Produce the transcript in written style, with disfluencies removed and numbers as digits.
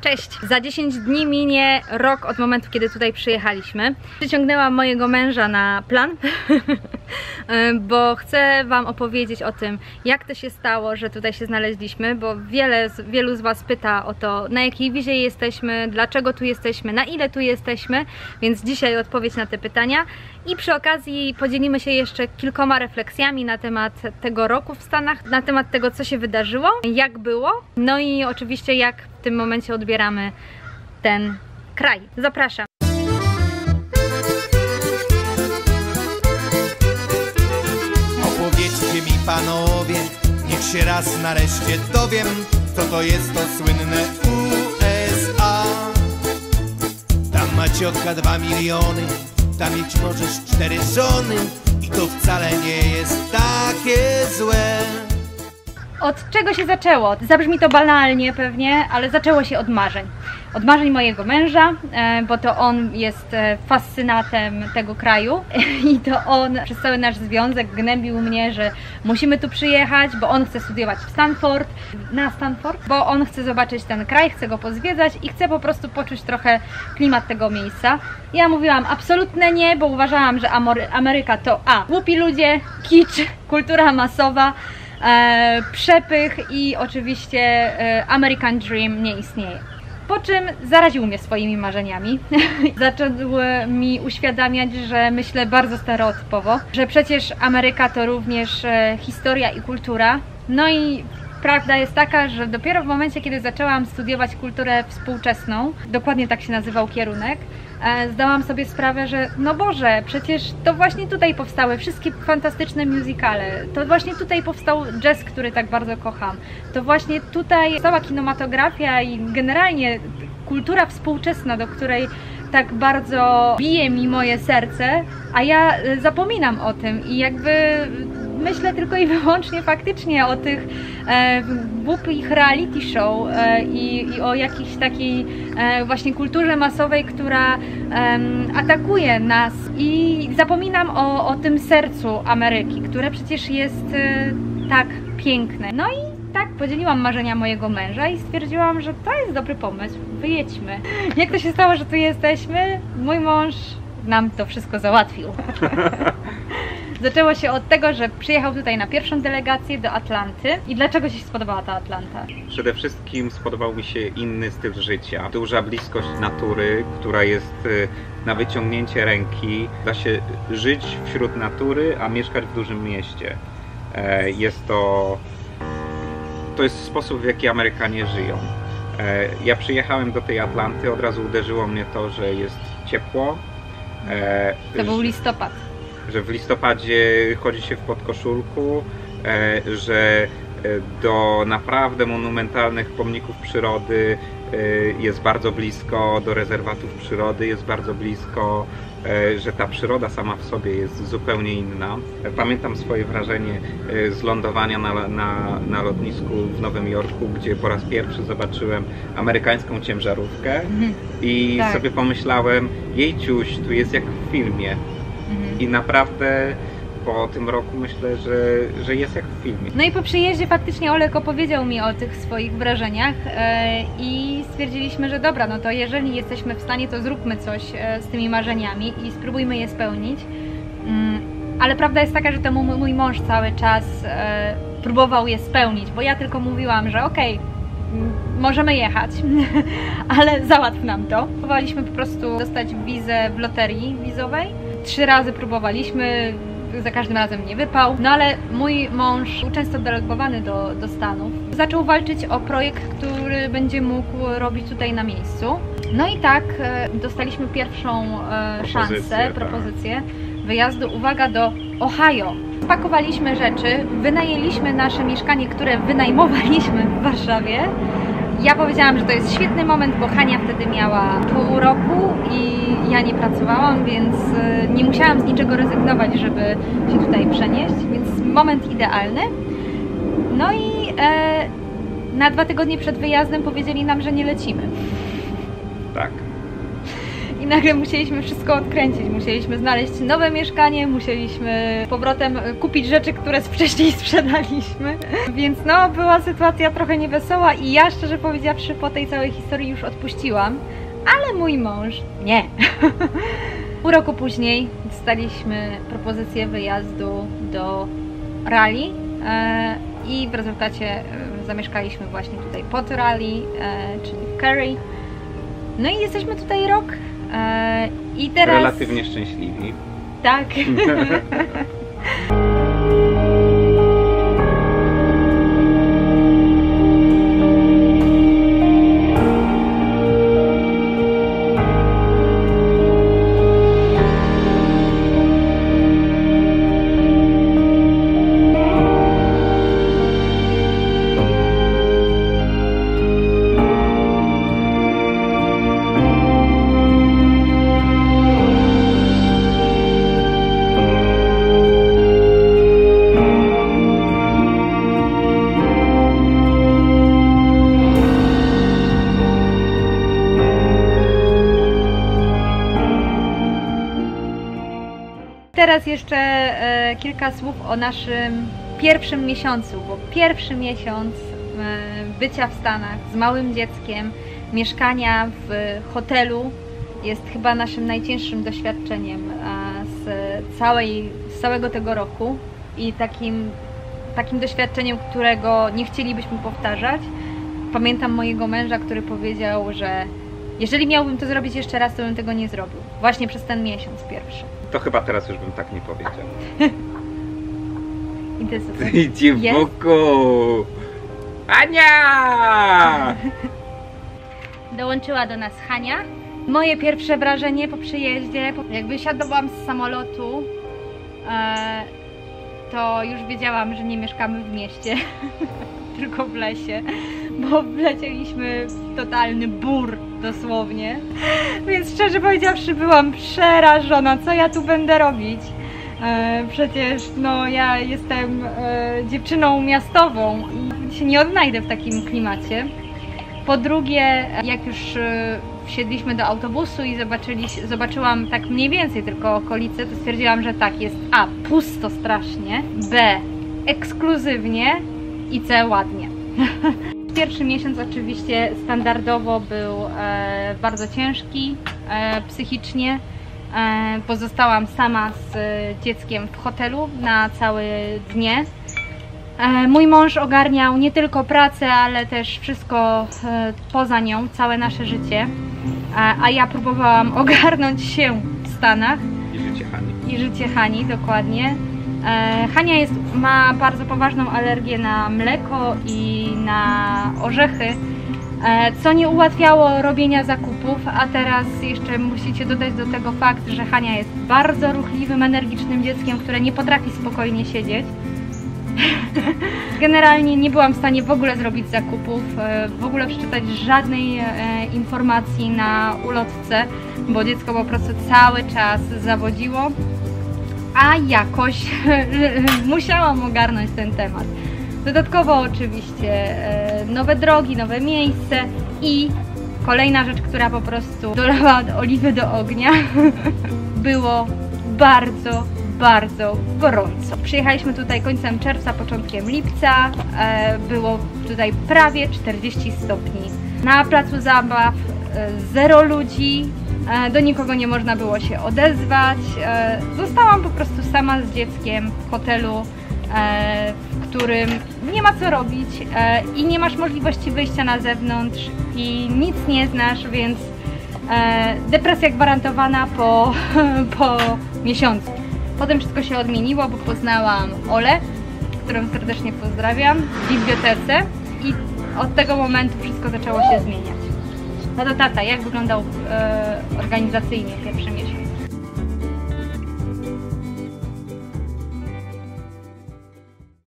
Cześć! Za 10 dni minie rok od momentu, kiedy tutaj przyjechaliśmy. Przyciągnęłam mojego męża na plan, bo chcę Wam opowiedzieć o tym, jak to się stało, że tutaj się znaleźliśmy, bo wielu z Was pyta o to, na jakiej wizie jesteśmy, dlaczego tu jesteśmy, na ile tu jesteśmy, więc dzisiaj odpowiedź na te pytania. I przy okazji podzielimy się jeszcze kilkoma refleksjami na temat tego roku w Stanach, na temat tego, co się wydarzyło, jak było, no i oczywiście jak w tym momencie odbieramy ten kraj. Zapraszam! Opowiedzcie mi, panowie, niech się raz nareszcie dowiem, co to jest to słynne USA. Tam ma ciotka 2 miliony, tam mieć możesz 4 żony i to wcale nie jest takie złe. Od czego się zaczęło? Zabrzmi to banalnie pewnie, ale zaczęło się od marzeń. Od marzeń mojego męża, bo to on jest fascynatem tego kraju i to on przez cały nasz związek gnębił mnie, że musimy tu przyjechać, bo on chce studiować w Stanford, bo on chce zobaczyć ten kraj, chce go pozwiedzać i chce po prostu poczuć trochę klimat tego miejsca. Ja mówiłam absolutnie nie, bo uważałam, że Ameryka to głupi ludzie, kicz, kultura masowa, przepych i oczywiście American Dream nie istnieje. Po czym zaraził mnie swoimi marzeniami. Zaczął mi uświadamiać, że myślę bardzo stereotypowo, że przecież Ameryka to również historia i kultura. No i prawda jest taka, że dopiero w momencie, kiedy zaczęłam studiować kulturę współczesną, dokładnie tak się nazywał kierunek, zdałam sobie sprawę, że no Boże, przecież to właśnie tutaj powstały wszystkie fantastyczne musicale, to właśnie tutaj powstał jazz, który tak bardzo kocham, to właśnie tutaj cała kinematografia i generalnie kultura współczesna, do której tak bardzo bije mi moje serce, a ja zapominam o tym i jakby myślę tylko i wyłącznie faktycznie o tych głupich reality show i o jakiejś takiej właśnie kulturze masowej, która atakuje nas i zapominam o tym sercu Ameryki, które przecież jest tak piękne. No i tak podzieliłam marzenia mojego męża i stwierdziłam, że to jest dobry pomysł, wyjedźmy. Jak to się stało, że tu jesteśmy? Mój mąż nam to wszystko załatwił. Zaczęło się od tego, że przyjechał tutaj na pierwszą delegację do Atlanty. I dlaczego Ci się spodobała ta Atlanta? Przede wszystkim spodobał mi się inny styl życia. Duża bliskość natury, która jest na wyciągnięcie ręki. Da się żyć wśród natury, a mieszkać w dużym mieście. To jest sposób, w jaki Amerykanie żyją. Ja przyjechałem do tej Atlanty, od razu uderzyło mnie to, że jest ciepło. To był listopad. Że w listopadzie chodzi się w podkoszulku, że do naprawdę monumentalnych pomników przyrody jest bardzo blisko, do rezerwatów przyrody jest bardzo blisko, że ta przyroda sama w sobie jest zupełnie inna. Pamiętam swoje wrażenie z lądowania na lotnisku w Nowym Jorku, gdzie po raz pierwszy zobaczyłem amerykańską ciężarówkę i sobie pomyślałem, jejciuś, tu jest jak w filmie. I naprawdę po tym roku myślę, że jest jak w filmie. No i po przyjeździe faktycznie Olek opowiedział mi o tych swoich wrażeniach i stwierdziliśmy, że dobra, no to jeżeli jesteśmy w stanie, to zróbmy coś z tymi marzeniami i spróbujmy je spełnić. Ale prawda jest taka, że to mój mąż cały czas próbował je spełnić, bo ja tylko mówiłam, że okej, możemy jechać, ale załatw nam to. Próbowaliśmy po prostu dostać wizę w loterii wizowej. 3 razy próbowaliśmy, za każdym razem nie wypał. No ale mój mąż był często delegowany do Stanów. Zaczął walczyć o projekt, który będzie mógł robić tutaj na miejscu. No i tak dostaliśmy pierwszą propozycję wyjazdu, uwaga, do Ohio. Spakowaliśmy rzeczy, wynajęliśmy nasze mieszkanie, które wynajmowaliśmy w Warszawie. Ja powiedziałam, że to jest świetny moment, bo Hania wtedy miała pół roku i ja nie pracowałam, więc nie musiałam z niczego rezygnować, żeby się tutaj przenieść, więc moment idealny. No i na 2 tygodnie przed wyjazdem powiedzieli nam, że nie lecimy. Tak. i nagle musieliśmy wszystko odkręcić. Musieliśmy znaleźć nowe mieszkanie, musieliśmy powrotem kupić rzeczy, które wcześniej sprzedaliśmy. Więc no, była sytuacja trochę niewesoła i ja, szczerze powiedziawszy, po tej całej historii już odpuściłam. Ale mój mąż nie. Pół roku później dostaliśmy propozycję wyjazdu do Raleigh i w rezultacie zamieszkaliśmy właśnie tutaj pod Raleigh, czyli w Cary. No i jesteśmy tutaj rok i teraz... Relatywnie szczęśliwi. Tak. Teraz jeszcze kilka słów o naszym pierwszym miesiącu, bo pierwszy miesiąc bycia w Stanach z małym dzieckiem, mieszkania w hotelu jest chyba naszym najcięższym doświadczeniem z całego tego roku i takim doświadczeniem, którego nie chcielibyśmy powtarzać. Pamiętam mojego męża, który powiedział, że jeżeli miałbym to zrobić jeszcze raz, to bym tego nie zrobił. Właśnie przez ten miesiąc pierwszy. To chyba teraz już bym tak nie powiedział. I to jest Idź w boku! Ania! Dołączyła do nas Hania. Moje pierwsze wrażenie po przyjeździe, jak wysiadłam z samolotu, to już wiedziałam, że nie mieszkamy w mieście, tylko w lesie, bo wlecieliśmy w totalny bór dosłownie. Więc szczerze powiedziawszy, byłam przerażona, co ja tu będę robić. Przecież no, ja jestem dziewczyną miastową i się nie odnajdę w takim klimacie. Po drugie, jak już wsiedliśmy do autobusu i zobaczyłam tak mniej więcej tylko okolice, to stwierdziłam, że tak, jest A, pusto strasznie, B, ekskluzywnie i C, ładnie. Pierwszy miesiąc oczywiście standardowo był bardzo ciężki psychicznie. Pozostałam sama z dzieckiem w hotelu na całe dnie. Mój mąż ogarniał nie tylko pracę, ale też wszystko poza nią, całe nasze życie. A ja próbowałam ogarnąć się w Stanach. I życie Hani. I życie Hani, dokładnie. Hania ma bardzo poważną alergię na mleko i na orzechy, co nie ułatwiało robienia zakupów, a teraz jeszcze musicie dodać do tego fakt, że Hania jest bardzo ruchliwym, energicznym dzieckiem, które nie potrafi spokojnie siedzieć. Generalnie nie byłam w stanie w ogóle zrobić zakupów, w ogóle przeczytać żadnej informacji na ulotce, bo dziecko po prostu cały czas zawodziło, a jakoś musiałam ogarnąć ten temat. Dodatkowo oczywiście nowe drogi, nowe miejsce i kolejna rzecz, która po prostu dolała oliwy do ognia, było bardzo gorąco. Przyjechaliśmy tutaj końcem czerwca, początkiem lipca, było tutaj prawie 40 stopni. Na placu zabaw 0 ludzi, do nikogo nie można było się odezwać. Zostałam po prostu sama z dzieckiem w hotelu, w którym nie ma co robić i nie masz możliwości wyjścia na zewnątrz i nic nie znasz, więc depresja gwarantowana po miesiącu. Potem wszystko się odmieniło, bo poznałam Olę, którą serdecznie pozdrawiam, w bibliotece i od tego momentu wszystko zaczęło się zmieniać. No to tata, jak wyglądał organizacyjnie pierwszy